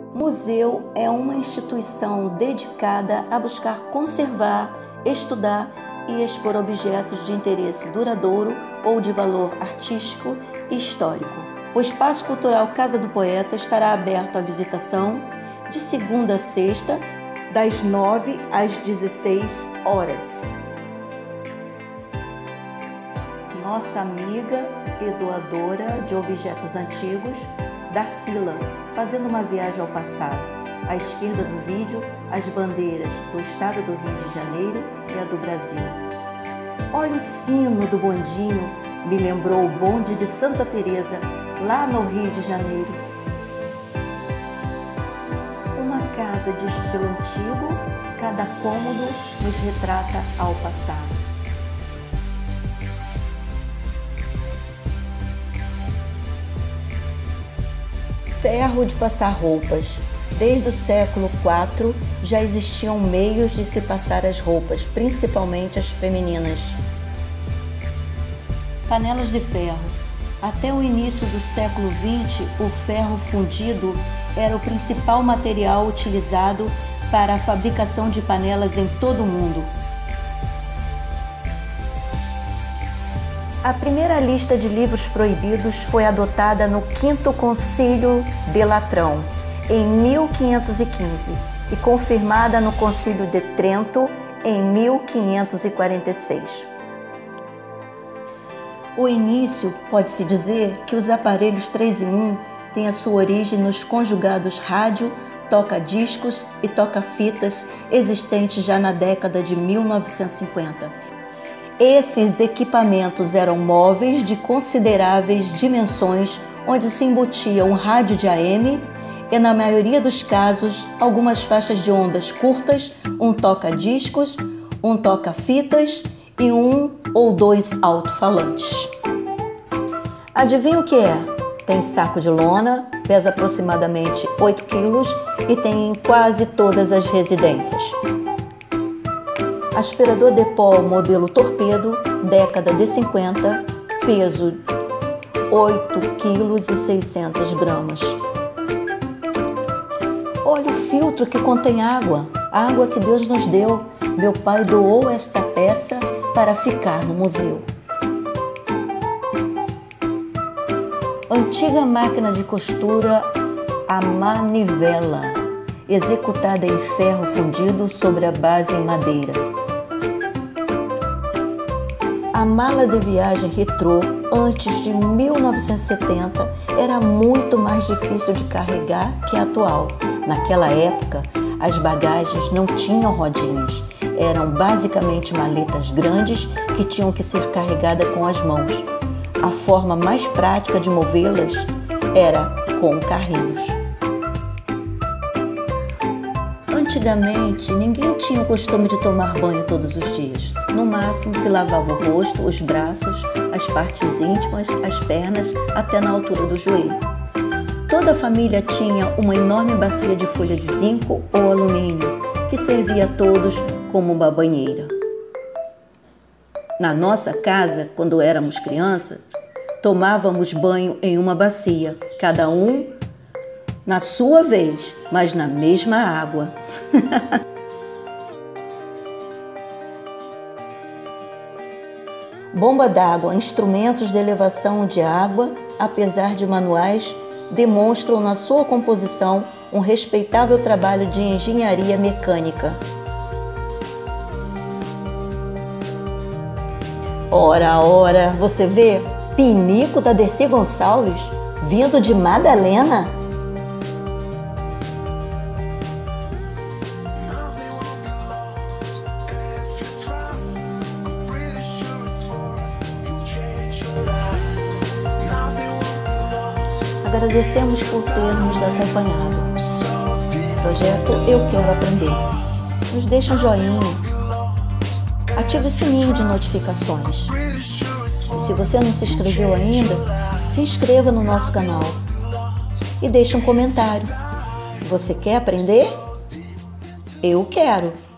Museu é uma instituição dedicada a buscar conservar, estudar e expor objetos de interesse duradouro ou de valor artístico e histórico. O Espaço Cultural Casa do Poeta estará aberto à visitação de segunda a sexta, das 9 às 16 horas. Nossa amiga e doadora de objetos antigos, Darcila, fazendo uma viagem ao passado. À esquerda do vídeo, as bandeiras do estado do Rio de Janeiro e a do Brasil. Olha o sino do bondinho, me lembrou o bonde de Santa Teresa, lá no Rio de Janeiro. Uma casa de estilo antigo, cada cômodo nos retrata ao passado. Ferro de passar roupas. Desde o século IV já existiam meios de se passar as roupas, principalmente as femininas. Panelas de ferro. Até o início do século XX, o ferro fundido era o principal material utilizado para a fabricação de panelas em todo o mundo. A primeira lista de livros proibidos foi adotada no Quinto Concílio de Latrão, em 1515, e confirmada no Concílio de Trento, em 1546. O início, pode-se dizer, que os aparelhos 3 em 1 têm a sua origem nos conjugados rádio, toca-discos e toca-fitas existentes já na década de 1950. Esses equipamentos eram móveis de consideráveis dimensões, onde se embutia um rádio de AM e, na maioria dos casos, algumas faixas de ondas curtas, um toca-discos, um toca-fitas e 1 ou 2 alto-falantes. Adivinha o que é? Tem saco de lona, pesa aproximadamente 8 quilos e tem em quase todas as residências. Aspirador de pó modelo Torpedo, década de 50, peso 8,6 kg. Olha o filtro que contém água, água que Deus nos deu. Meu pai doou esta peça para ficar no museu. Antiga máquina de costura a manivela, executada em ferro fundido sobre a base em madeira. A mala de viagem retrô, antes de 1970, era muito mais difícil de carregar que a atual. Naquela época, as bagagens não tinham rodinhas. Eram basicamente maletas grandes que tinham que ser carregadas com as mãos. A forma mais prática de movê-las era com carrinhos. Antigamente, ninguém tinha o costume de tomar banho todos os dias. No máximo, se lavava o rosto, os braços, as partes íntimas, as pernas, até na altura do joelho. Toda a família tinha uma enorme bacia de folha de zinco ou alumínio, que servia a todos como uma banheira. Na nossa casa, quando éramos crianças, tomávamos banho em uma bacia, cada um na sua vez, mas na mesma água. Bomba d'água, instrumentos de elevação de água, apesar de manuais, demonstram na sua composição um respeitável trabalho de engenharia mecânica. Ora, você vê? Pinico da Dercy Gonçalves, vindo de Madalena? Agradecemos por ter nos acompanhado. Projeto Eu Quero Aprender. Nos deixe um joinha. Ative o sininho de notificações. E se você não se inscreveu ainda, se inscreva no nosso canal. E deixe um comentário. Você quer aprender? Eu quero!